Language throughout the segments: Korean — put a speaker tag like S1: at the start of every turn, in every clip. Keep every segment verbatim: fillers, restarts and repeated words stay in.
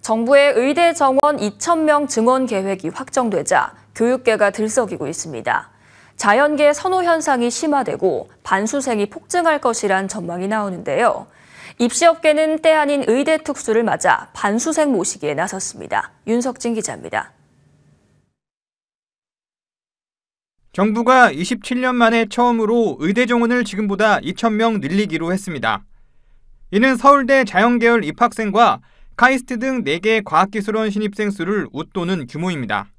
S1: 정부의 의대 정원 이천 명 증원 계획이 확정되자 교육계가 들썩이고 있습니다. 자연계 선호 현상이 심화되고 반수생이 폭증할 것이란 전망이 나오는데요. 입시업계는 때 아닌 의대 특수를 맞아 반수생 모시기에 나섰습니다. 윤석진 기자입니다.
S2: 정부가 이십칠 년 만에 처음으로 의대 정원을 지금보다 이천 명 늘리기로 했습니다. 이는 서울대 자연계열 입학생과 카이스트 등 네 개 과학기술원 신입생 수를 웃도는 규모입니다.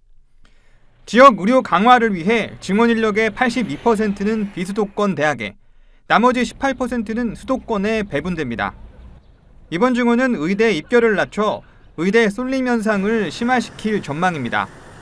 S2: 지역 의료 강화를 위해 증원 인력의 팔십이 퍼센트는 비수도권 대학에, 나머지 십팔 퍼센트는 수도권에 배분됩니다. 이번 증원은 의대 입결을 낮춰 의대 쏠림 현상을 심화시킬 전망입니다.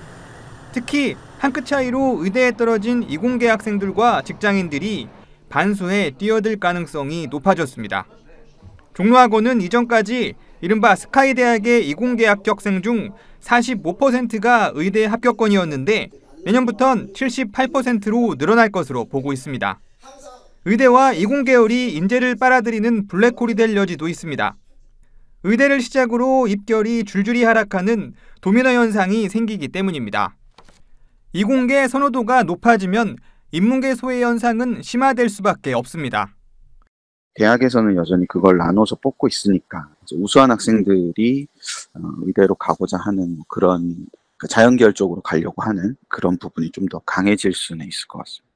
S2: 특히 한 끗 차이로 의대에 떨어진 이공계 학생들과 직장인들이 반수에 뛰어들 가능성이 높아졌습니다. 종로학원은 이전까지 이른바 스카이 대학의 이공계 합격생 중 사십오 퍼센트가 의대 합격권이었는데 내년부턴 칠십팔 퍼센트로 늘어날 것으로 보고 있습니다. 의대와 이공계열이 인재를 빨아들이는 블랙홀이 될 여지도 있습니다. 의대를 시작으로 입결이 줄줄이 하락하는 도미노 현상이 생기기 때문입니다. 이공계 선호도가 높아지면 인문계 소외 현상은 심화될 수밖에 없습니다.
S3: 대학에서는 여전히 그걸 나눠서 뽑고 있으니까 우수한 학생들이 의대로 가고자 하는 그런 자연계열 쪽으로 가려고 하는 그런 부분이 좀 더 강해질 수는 있을 것 같습니다.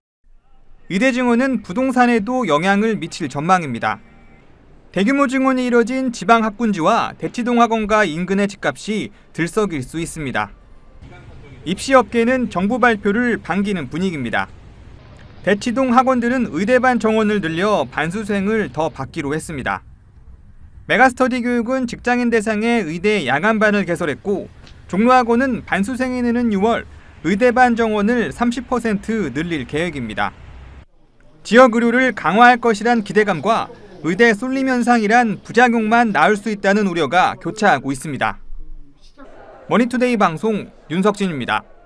S2: 의대 증원은 부동산에도 영향을 미칠 전망입니다. 대규모 증원이 이뤄진 지방 학군지와 대치동 학원가 인근의 집값이 들썩일 수 있습니다. 입시업계는 정부 발표를 반기는 분위기입니다. 대치동 학원들은 의대반 정원을 늘려 반수생을 더 받기로 했습니다. 메가스터디 교육은 직장인 대상의 의대 야간반을 개설했고 종로학원은 반수생이 느는 유월 의대반 정원을 삼십 퍼센트 늘릴 계획입니다. 지역 의료를 강화할 것이란 기대감과 의대 쏠림 현상이란 부작용만 나올 수 있다는 우려가 교차하고 있습니다. 머니투데이 방송 윤석진입니다.